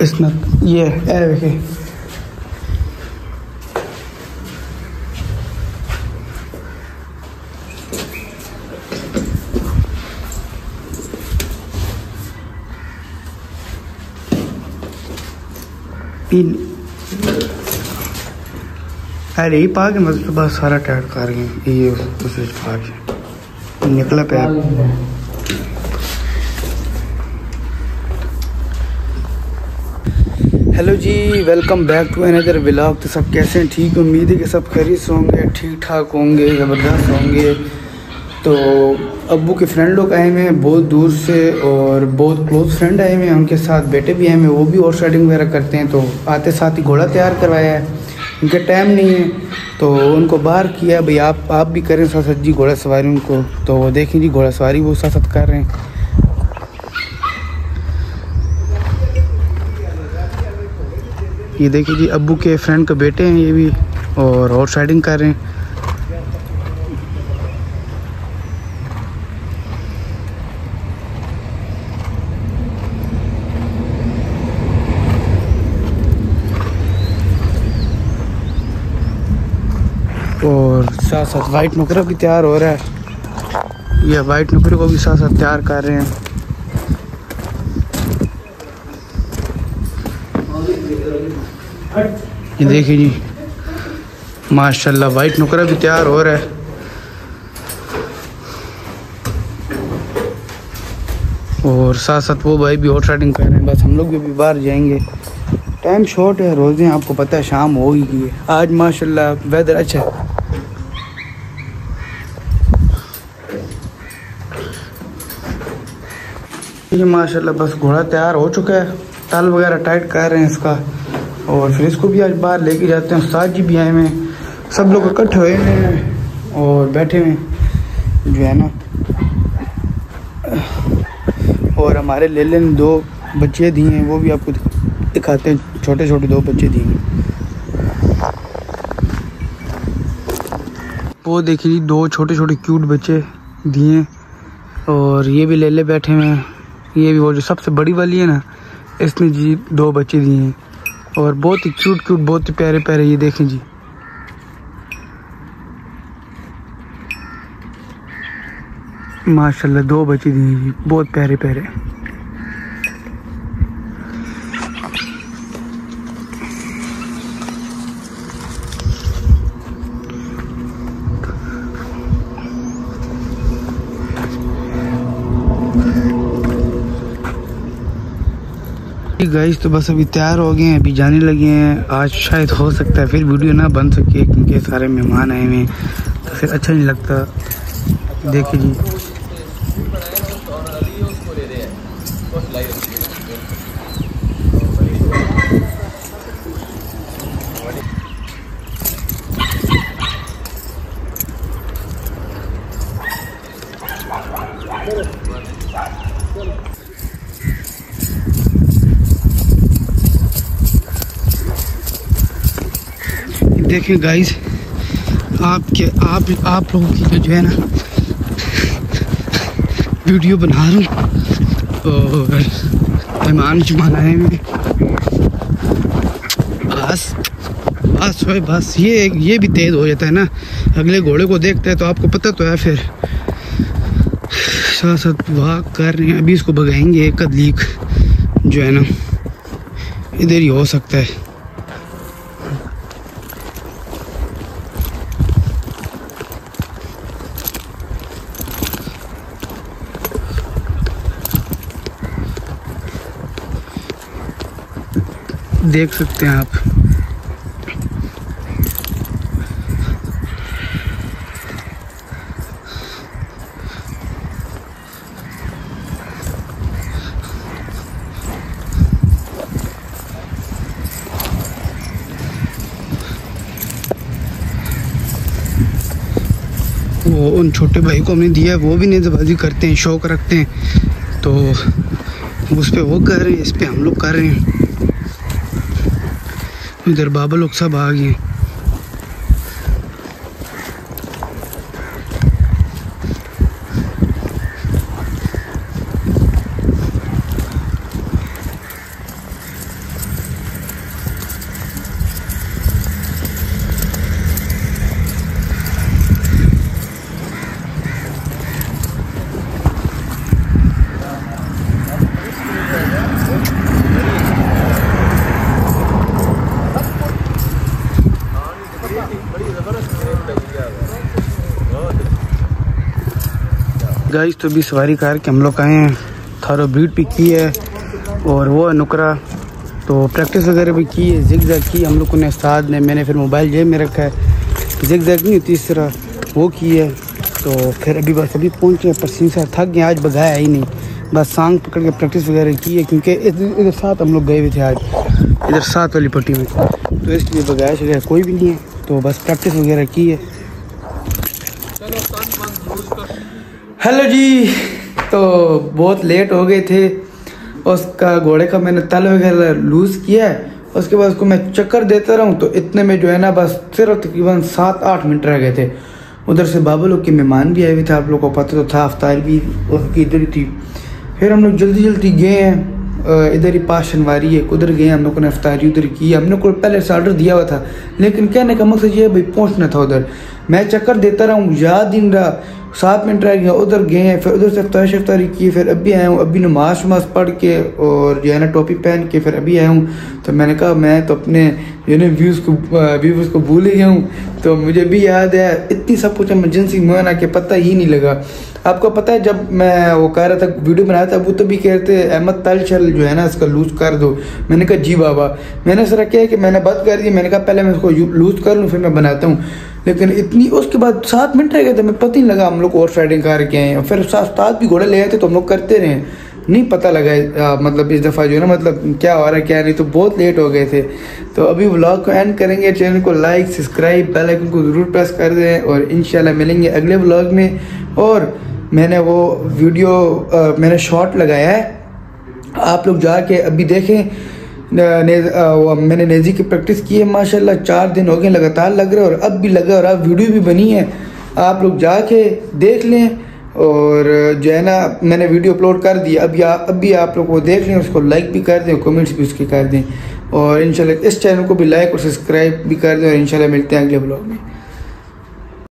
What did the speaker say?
इसमें ये है अरे ये पा के मतलब बस सारा टाइट कर गए ये उस पा के निकला पैर। Hello ji, welcome back to another vlog. तो सब कैसे हैं? ठीक, उम्मीद है कि सब खैरियत से होंगे, ठीक ठाक होंगे, ज़बरदस्त होंगे। तो अब्बू के फ्रेंड लोग आए हुए हैं बहुत दूर से और बहुत क्लोज फ्रेंड आए हुए हैं, उनके साथ बेटे भी आए हुए हैं, वो भी हॉर्स राइडिंग वगैरह करते हैं। तो आते साथ ही घोड़ा तैयार करवाया है, उनके टाइम नहीं है तो उनको बाहर किया भाई आप भी करें साथ साथ जी घोड़ा सवारी उनको। तो वो देखें जी घोड़ा सवारी वो साथ साथ कर रहे हैं। ये देखिए जी अब्बू के फ्रेंड के बेटे हैं ये भी और हॉर्स राइडिंग कर रहे हैं। और साथ साथ वाइट नुकरा भी तैयार हो रहा है, ये वाइट नुकरे को भी साथ साथ तैयार कर रहे हैं। ये देखिए जी माशाल्लाह वाइट नुकरा भी तैयार हो रहा है। और साथ साथ वो भाई भी हॉर्स राइडिंग कर रहे हैं। बस हम लोग भी अभी बाहर जाएंगे, टाइम शॉर्ट है, रोज़ें आपको पता है शाम हो ही गई है। आज माशाल्लाह वेदर अच्छा है। ये माशाल्लाह बस घोड़ा तैयार हो चुका है, ताल वगैरह टाइट कर रहे हैं इसका और फिर इसको भी आज बाहर लेके जाते हैं। उस्ताद जी भी आए हुए हैं, सब लोग इकट्ठे हुए हैं और बैठे हुए जो है ना। और हमारे लेले ने 2 बच्चे दिए हैं, वो भी आपको दिखाते हैं, छोटे छोटे 2 बच्चे दिए हैं। वो देखिए 2 छोटे छोटे क्यूट बच्चे दिए और ये भी लेले बैठे हुए हैं। ये भी वो जो सबसे बड़ी वाली है ना, इसने जी 2 बच्चे दिए हैं और बहुत ही क्यूट क्यूट, बहुत ही प्यारे प्यारे। ये देखें जी माशाल्लाह 2 बच्चे दिए जी, बहुत प्यारे प्यारे। गाइस तो बस अभी तैयार हो गए हैं, अभी जाने लगे हैं। आज शायद हो सकता है फिर वीडियो ना बन सके क्योंकि सारे मेहमान आए हुए हैं तो फिर अच्छा नहीं लगता। देखिए जी देखें गाइस आप लोगों की जो है ना वीडियो बना रहा हूँ और मेहमान जुमान आए में बस ये भी तेज हो जाता है ना, अगले घोड़े को देखता है तो आपको पता तो है। फिर साथ साथ वाक कर रहे हैं, अभी इसको भगाएंगे। एक लीक जो है ना इधर ही हो सकता है। देख सकते हैं आप वो उन छोटे भाई को हमने दिया, वो भी नेज़बाजी करते हैं, शौक रखते हैं। तो उस पे वो कर रहे हैं, इस पे हम लोग कर रहे हैं। इधर बाबा लोग सब आ गए। गाइस तो भी सवारी कार के हम लोग आए हैं, थारो बीट भी की है और वो है नुकरा, तो प्रैक्टिस वगैरह भी की है, जिग जैग की हम लोगों ने उस्ताद ने, मैंने फिर मोबाइल जेब में रखा है, जिग जैग नहीं होती इस तरह वो की है। तो फिर अभी बस अभी पहुँचे, पसीने से थक गए, आज बगाया ही नहीं, बस सांग पकड़ के प्रैक्टिस वगैरह की है क्योंकि इधर साथ हम लोग गए हुए थे आज, इधर साथ वाली पट्टी में, तो इसलिए बगाया वगैरह कोई भी नहीं है, तो बस प्रैक्टिस वगैरह की है। हेलो जी, तो बहुत लेट हो गए थे, उसका घोड़े का मैंने तल वगैरह लूज़ किया है, उसके बाद उसको मैं चक्कर देता रहूँ, तो इतने में जो है ना बस सिर्फ तकरीबन 7-8 मिनट रह गए थे। उधर से बाबा लोग के मेहमान भी आए हुए थे, आप लोगों को पता तो था, अफ्तार भी उसकी इधर ही थी। फिर हम लोग जल्दी जल्दी गए हैं, इधर ही पास शनवारी है, उधर गए हम लोगों ने अफ्तारी उधर की, हमने को पहले से ऑर्डर दिया हुआ था, लेकिन कहने का मकसद ये है भाई पहुँचना था उधर, मैं चक्कर देता रहा हूँ, याद ही नहीं रहा, 7 मिनट रह गया, उधर गए हैं, फिर उधर से अफ्तारी की, फिर अभी आया हूँ, अभी नमाज वमाज पढ़ के और जो है ना टोपी पहन के फिर अभी आया हूँ। तो मैंने कहा मैं तो अपने जो है व्यूज़ को भूल ही गया हूँ, तो मुझे भी याद है, इतनी सब कुछ इमरजेंसी में ना कि पता ही नहीं लगा। आपको पता है जब मैं वो कह रहा था वीडियो बनाया था, वो तो भी कहते अहमद तल चल जो है ना इसका लूज़ कर दो, मैंने कहा जी बाबा, मैंने सर क्या है कि मैंने बंद कर दी, मैंने कहा पहले मैं इसको लूज़ कर लूँ फिर मैं बनाता हूँ, लेकिन इतनी उसके बाद 7 मिनट रह गए थे, मैं पता ही लगा हम लोग हॉर्स राइडिंग करके आए, फिर उस्ताद भी घोड़े ले आए थे तो हम लोग करते रहे, नहीं पता लगा मतलब इस दफ़ा जो है ना मतलब क्या हो रहा है क्या नहीं, तो बहुत लेट हो गए थे। तो अभी व्लॉग को एंड करेंगे, चैनल को लाइक सब्सक्राइब बेल आइकन को ज़रूर प्रेस कर दें और इंशाल्लाह मिलेंगे अगले व्लॉग में। और मैंने वो वीडियो मैंने शॉर्ट लगाया है, आप लोग जाके अभी देखें, मैंने नेजी की प्रैक्टिस की है माशाल्लाह, 4 दिन हो गए लगातार लग रहा है और अब भी लगा और अब वीडियो भी बनी है, आप लोग जाके देख लें। और जो है ना मैंने वीडियो अपलोड कर दिया, अभी आप लोग वो देख लें, उसको लाइक भी कर दें, कमेंट्स भी उसके कर दें और इंशाल्लाह इस चैनल को भी लाइक और सब्सक्राइब भी कर दें और इंशाल्लाह मिलते हैं अगले ब्लॉग में।